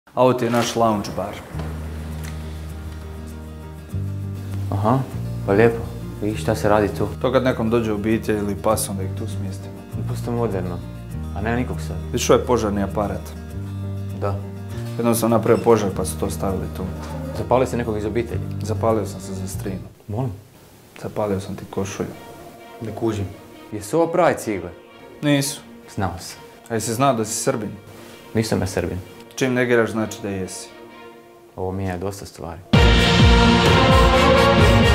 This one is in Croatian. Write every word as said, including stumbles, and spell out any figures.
A ovo ti je naš lounge bar. Aha, pa lijepo. I šta se radi tu? To kad nekom dođe obitelj ili pas, onda ih tu smjestimo. Pusto moderno. A nema nikog sad. Viš ovo je požarni aparat. Da. Jednom sam napravio požar pa su to stavili tu. Zapalio se nekog iz obitelji? Zapalio sam se za strinu. Molim? Zapalio sam ti košulju. Ne kužim. Jesu ovo prave cigle? Nisu. Znao sam. A jesi znao da si Srbin? Nisam ja Srbin. Čim negiraš znači da jesi. Ovo mijenja dosta stvari.